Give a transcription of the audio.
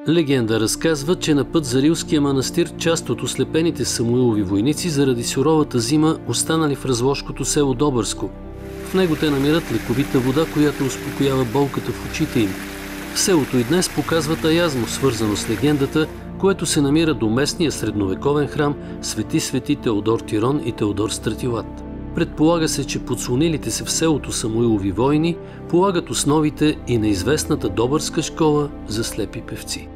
Легенда разказва, че на път за Рилския манастир част от ослепените Самуилови войници заради суровата зима останали в разложкото село Добърско. В него те намират лековита вода, която успокоява болката в очите им. В селото и днес показват аязмо, свързано с легендата, което се намира до местния средновековен храм Свети Теодор Тирон и Теодор Стратилат. Предполага се, че подслонилите се в селото Самуилови войни полагат основите и на известната добърска школа за слепи певци.